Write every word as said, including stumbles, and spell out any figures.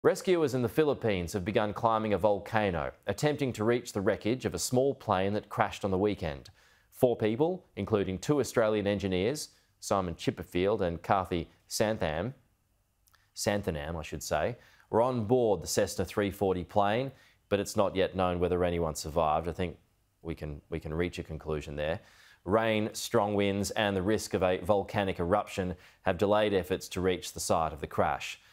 Rescuers in the Philippines have begun climbing a volcano, attempting to reach the wreckage of a small plane that crashed on the weekend. Four people, including two Australian engineers, Simon Chipperfield and Karthi Santhanam, Santhanam, I should say, were on board the Cessna three forty plane, but it's not yet known whether anyone survived. I think we can, we can reach a conclusion there. Rain, strong winds and the risk of a volcanic eruption have delayed efforts to reach the site of the crash.